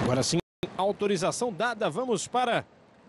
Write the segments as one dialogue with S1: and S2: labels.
S1: Agora sim, autorização dada, vamos para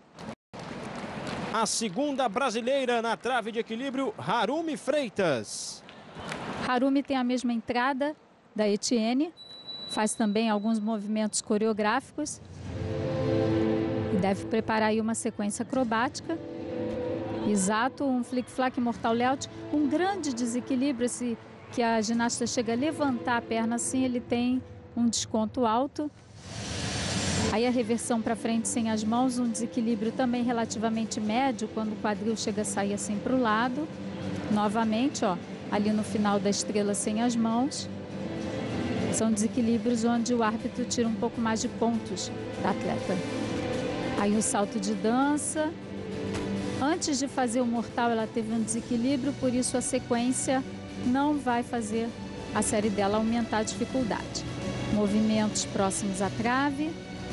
S1: a segunda brasileira na trave de equilíbrio, Harumi Freitas.
S2: Harumi tem a mesma entrada da Etienne, faz também alguns movimentos coreográficos e deve preparar aí uma sequência acrobática. Exato, um flick-flack mortal layout, um grande desequilíbrio, que a ginasta chega a levantar a perna assim, ele tem um desconto alto. Aí a reversão para frente sem as mãos, um desequilíbrio também relativamente médio, quando o quadril chega a sair assim para o lado. Novamente, ó, ali no final da estrela sem as mãos. São desequilíbrios onde o árbitro tira um pouco mais de pontos da atleta. Aí o salto de dança. Antes de fazer o mortal, ela teve um desequilíbrio, por isso a sequência não vai fazer a série dela aumentar a dificuldade. Movimentos próximos à trave.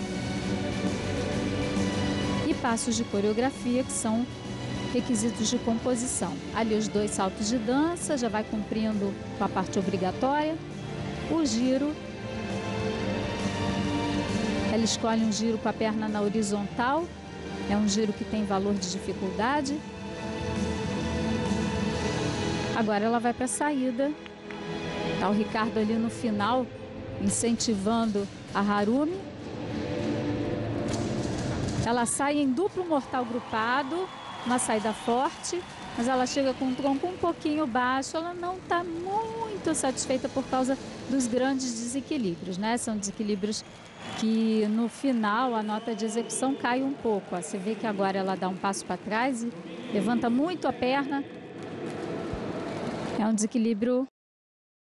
S2: E passos de coreografia, que são requisitos de composição. Ali os 2 saltos de dança, já vai cumprindo com a parte obrigatória. O giro, ela escolhe um giro com a perna na horizontal, é um giro que tem valor de dificuldade. Agora ela vai para a saída, tá o Ricardo ali no final, incentivando a Harumi. Ela sai em duplo mortal grupado, uma saída forte, mas ela chega com o tronco um pouquinho baixo, ela não está muito satisfeita por causa dos grandes desequilíbrios, né? São desequilíbrios que no final a nota de execução cai um pouco. Ó. Você vê que agora ela dá um passo para trás e levanta muito a perna. É um desequilíbrio